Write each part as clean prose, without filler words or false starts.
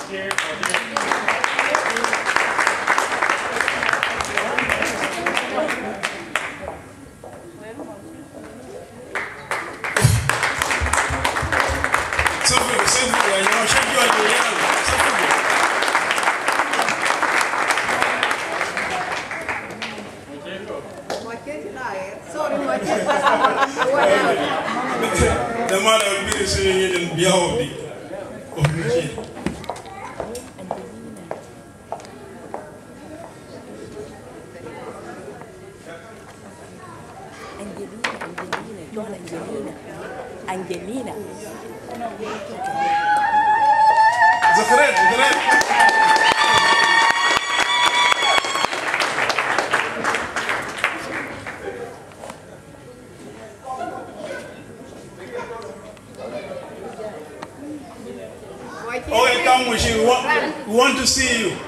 The man will be receiving it in Biaudi of Nigeria. Angelina. Oh, come with you. We want to see you.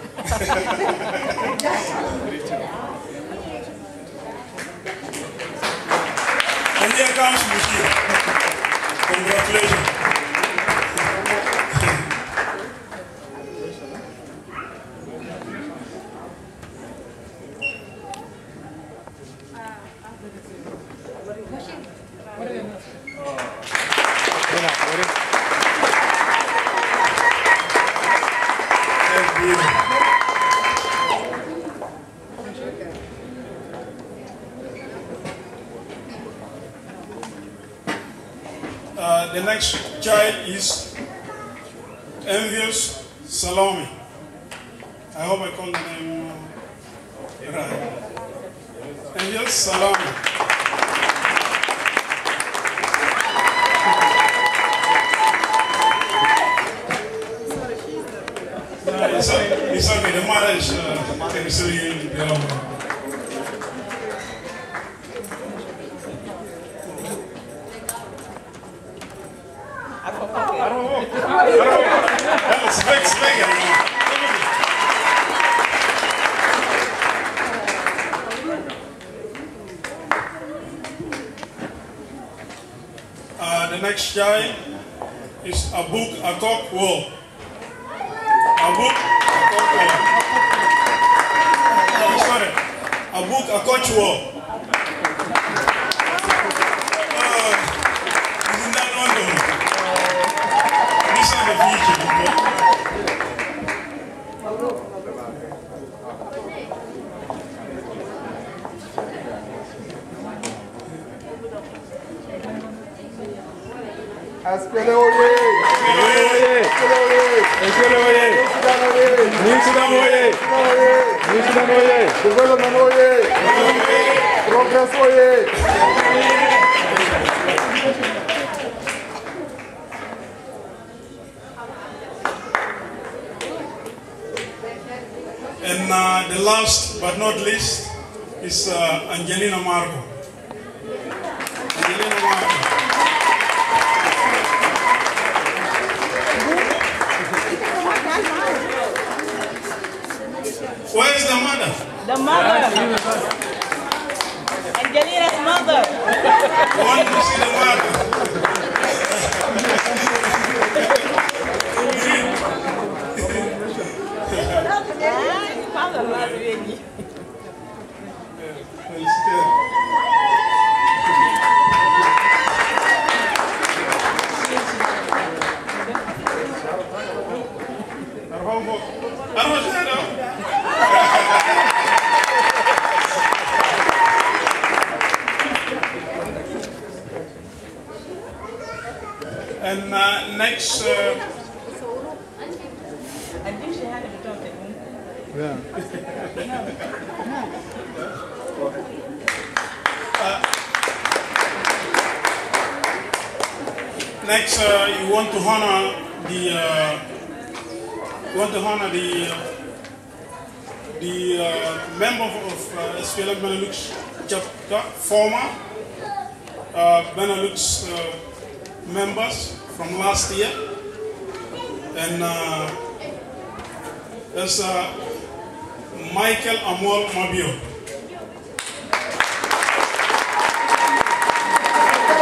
And here comes Mushi. Congratulations. The next child is Envious Salome. I hope I called the name right. Envious Salome. It's okay. The mother is still the next child is Abuk Akokwo. Abuk Akokwo. Sorry, Abuk Akochwo. Isn't that London? This is the future. Aspele oye! Aspele oye! New Sudan oye! New Sudan oye! Development oye! Progress oye! And the last but not least is Angelina Marco. Angelina Marco. Where is the mother? The mother. Angelina's mother. I want to see the mother. And next, I think she had it at home. Yeah. next, you want to honor the member of SPLM Benelux chapter, former Benelux members from last year, and there's Michael Amol Mabio.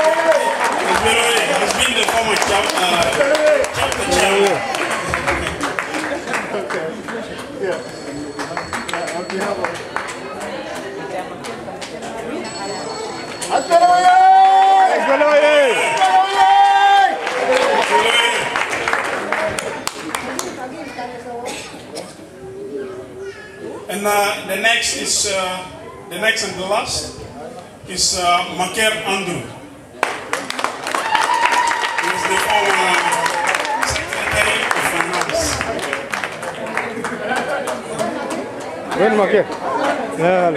Has been the former chapter chairman. And the next and the last is Maker Andrew. He is the former Secretary of Finance. When Maker? Yeah.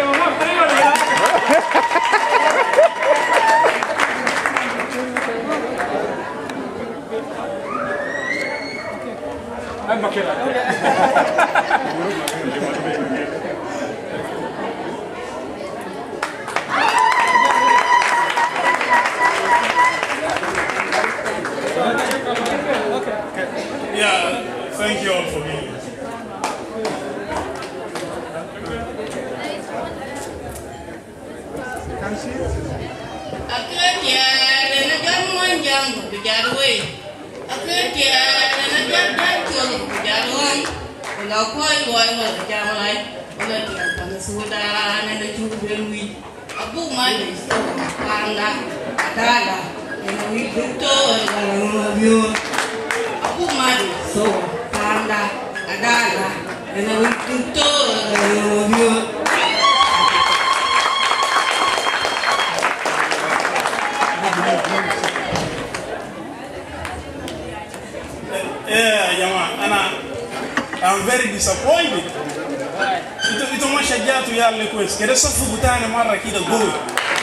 I'm Maker. Yeah, thank you all for being here. Yeah, I'm very disappointed. Ito mashajatu yale kwesi. Kede safu butane mara kida goal.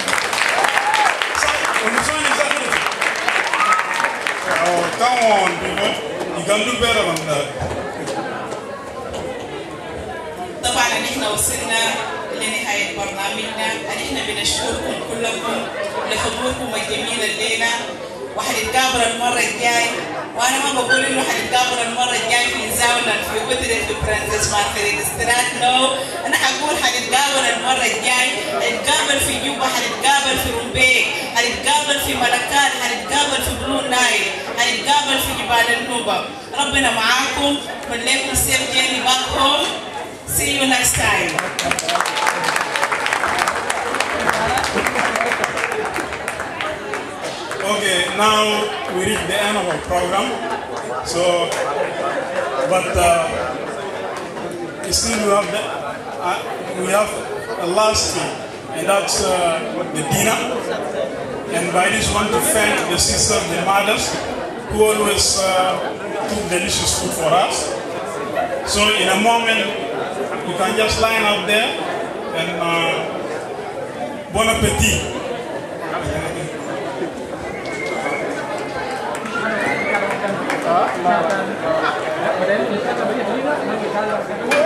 Oh, come on, people. You can do better than that. طبعا نحن وصلنا لنهاية برنامجنا. نحن بنشكركم كلكم لحضوركم الجميل الليلة، وحنتقابل المرة الجاي. وانا ما بقول انه حنتقابل المرة الجاي في زاوية في وتر في برنسس ماركريت سترات، نو، انا حقول حنتقابل المرة الجاي، حنتقابل في جوبا، حنتقابل في رومبيك، حنتقابل في ملكات، حنتقابل في بلو نايل، حنتقابل في جبال النوبة. ربنا معاكم، من لكم سيف جيني باك هوم. See you next time. Okay, now we reach the end of our program. So, but still we have a last thing, and that's the dinner. And by this, I want to thank the sisters, the mothers, who always cook delicious food for us. So, in a moment, you can just line up there and bon appetit. Ah,